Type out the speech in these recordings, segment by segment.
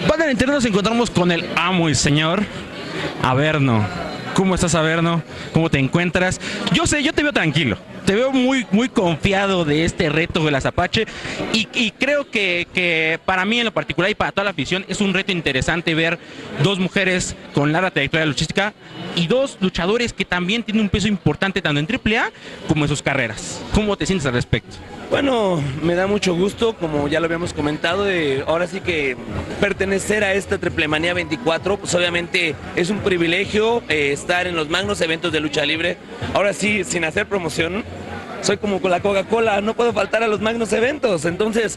Banda de internet, nos encontramos con el amo y señor Averno. ¿Cómo estás, Averno? ¿Cómo te encuentras? Yo te veo tranquilo. Te veo muy confiado de este reto de las Apache y creo que para mí en lo particular y para toda la afición es un reto interesante ver dos mujeres con larga trayectoria luchística y dos luchadores que también tienen un peso importante tanto en AAA como en sus carreras. ¿Cómo te sientes al respecto? Bueno, me da mucho gusto, como ya lo habíamos comentado, ahora sí que pertenecer a esta Triplemanía 24, pues obviamente es un privilegio estar en los magnos eventos de lucha libre. Ahora sí, sin hacer promoción, soy como con la Coca-Cola, no puedo faltar a los magnos eventos. Entonces,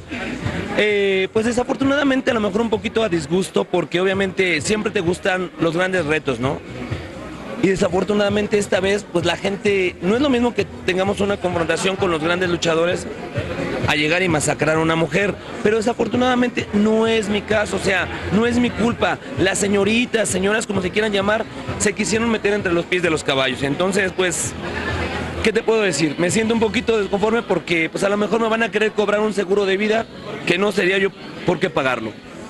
pues desafortunadamente a lo mejor un poquito a disgusto, porque obviamente siempre te gustan los grandes retos, ¿no? Y desafortunadamente esta vez, pues la gente, no es lo mismo que tengamos una confrontación con los grandes luchadores a llegar y masacrar a una mujer, pero desafortunadamente no es mi caso, o sea, no es mi culpa. Las señoritas, señoras, como se quieran llamar, se quisieron meter entre los pies de los caballos. Entonces, pues, ¿qué te puedo decir? Me siento un poquito desconforme porque, pues a lo mejor me van a querer cobrar un seguro de vida que no sería yo por qué pagarlo.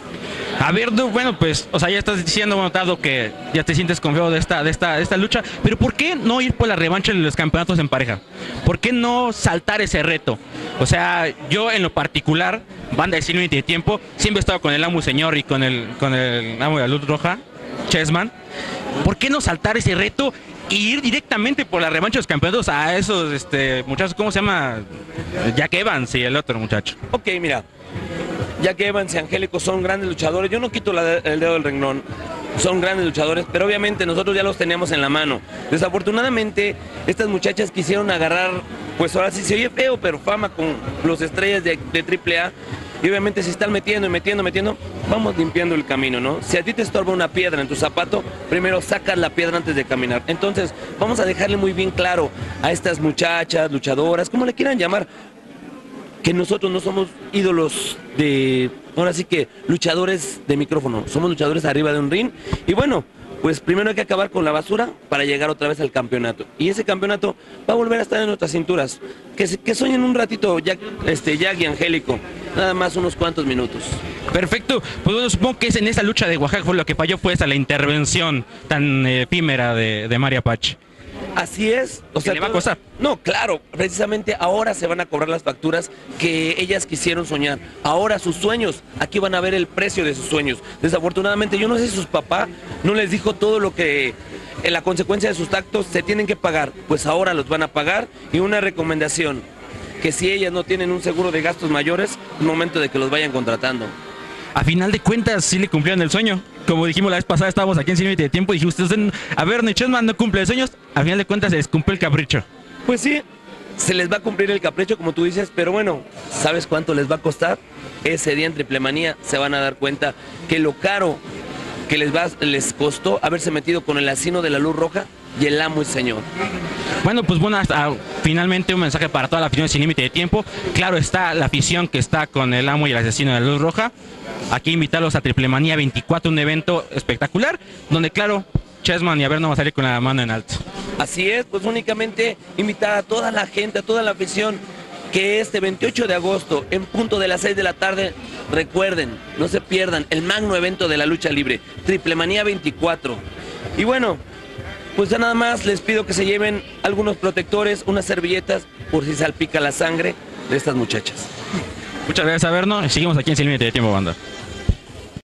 A ver, bueno, pues, o sea, ya estás diciendo, notado que ya te sientes confiado de esta lucha, pero ¿por qué no ir por la revancha de los campeonatos en pareja? ¿Por qué no saltar ese reto? O sea, yo en lo particular, banda de Sin Límite de Tiempo, siempre he estado con el amo señor y con el amo de la luz roja, Chessman. ¿Por qué no saltar ese reto e ir directamente por la revancha de los campeonatos a esos muchachos? ¿Cómo se llama? Jack Evans y el otro muchacho. Ok, mira. Jack Evans y Angélico son grandes luchadores, yo no quito el dedo del renglón, son grandes luchadores, pero obviamente nosotros ya los teníamos en la mano. Desafortunadamente, estas muchachas quisieron agarrar, pues ahora sí se oye feo, pero fama con los estrellas de AAA, y obviamente se están metiendo, vamos limpiando el camino, ¿no? Si a ti te estorba una piedra en tu zapato, primero sacas la piedra antes de caminar. Entonces, vamos a dejarle muy bien claro a estas muchachas, luchadoras, como le quieran llamar, que nosotros no somos ídolos de, ahora sí que luchadores de micrófono, somos luchadores arriba de un ring. Y bueno, pues primero hay que acabar con la basura para llegar otra vez al campeonato. Y ese campeonato va a volver a estar en nuestras cinturas. Que sueñen un ratito, Jack y Angélico, nada más unos cuantos minutos. Perfecto, pues bueno, supongo que es en esa lucha de Oaxaca fue lo que falló, fue esa la intervención tan efímera de María Apache. Así es. O sea, ¿le va a costar? No, claro, precisamente ahora se van a cobrar las facturas que ellas quisieron soñar. Ahora sus sueños, aquí van a ver el precio de sus sueños. Desafortunadamente, yo no sé si sus papás no les dijo todo lo que, en la consecuencia de sus actos, se tienen que pagar. Pues ahora los van a pagar. Y una recomendación, que si ellas no tienen un seguro de gastos mayores, es momento de que los vayan contratando. A final de cuentas, sí le cumplieron el sueño. Como dijimos la vez pasada, estábamos aquí en Sin Límite de Tiempo y dijimos, ustedes, a ver, Chessman no cumple sueños. A final de cuentas, se les cumple el capricho. Pues sí, se les va a cumplir el capricho, como tú dices, pero bueno, ¿sabes cuánto les va a costar? Ese día en Triplemanía se van a dar cuenta que lo caro que les costó haberse metido con el asino de la luz roja y el amo y señor. Bueno, pues bueno, finalmente un mensaje para toda la afición de Sin Límite de Tiempo. Claro está la afición que está con el amo y el asesino de la luz roja. Aquí invitarlos a Triplemanía 24, un evento espectacular, donde claro, Chessman y Averno va a salir con la mano en alto. Así es, pues únicamente invitar a toda la gente, a toda la afición, que este 28 de agosto, en punto de las 6 de la tarde, recuerden, no se pierdan el magno evento de la lucha libre, Triplemanía 24. Y bueno, pues ya nada más les pido que se lleven algunos protectores, unas servilletas, por si salpica la sangre de estas muchachas. Muchas gracias, Averno. Seguimos aquí en Sin Límite de Tiempo, banda.